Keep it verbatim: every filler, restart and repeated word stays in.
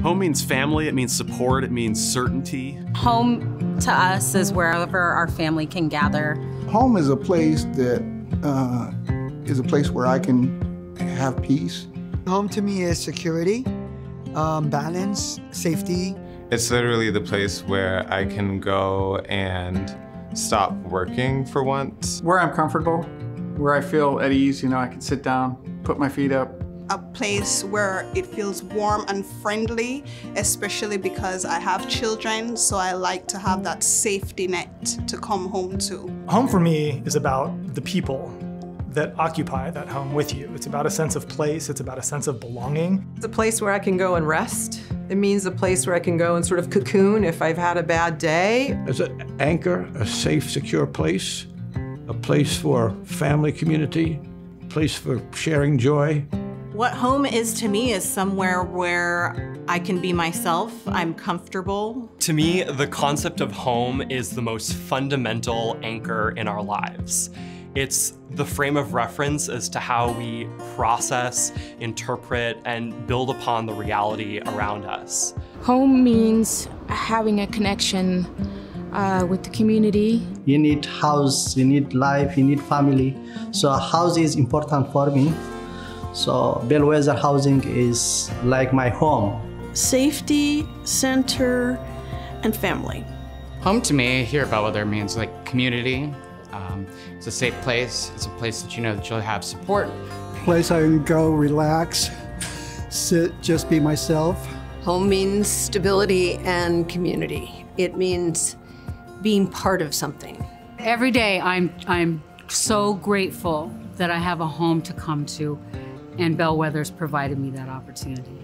Home means family, it means support, it means certainty. Home to us is wherever our family can gather. Home is a place that uh, is a place where I can have peace. Home to me is security, um, balance, safety. It's literally the place where I can go and stop working for once. Where I'm comfortable, where I feel at ease, you know, I can sit down, put my feet up. A place where it feels warm and friendly, especially because I have children, so I like to have that safety net to come home to. Home for me is about the people that occupy that home with you. It's about a sense of place, it's about a sense of belonging. It's a place where I can go and rest. It means a place where I can go and sort of cocoon if I've had a bad day. It's an anchor, a safe, secure place, a place for family, community, a place for sharing joy. What home is to me is somewhere where I can be myself, I'm comfortable. To me, the concept of home is the most fundamental anchor in our lives. It's the frame of reference as to how we process, interpret, and build upon the reality around us. Home means having a connection uh, with the community. You need house, you need life, you need family. So a house is important for me. So Bellwether Housing is like my home. Safety, center, and family. Home to me here at Bellwether means like community. Um, it's a safe place. It's a place that you know that you'll have support. Place I can go, relax, sit, just be myself. Home means stability and community. It means being part of something. Every day I'm, I'm so grateful that I have a home to come to, and Bellwether's provided me that opportunity.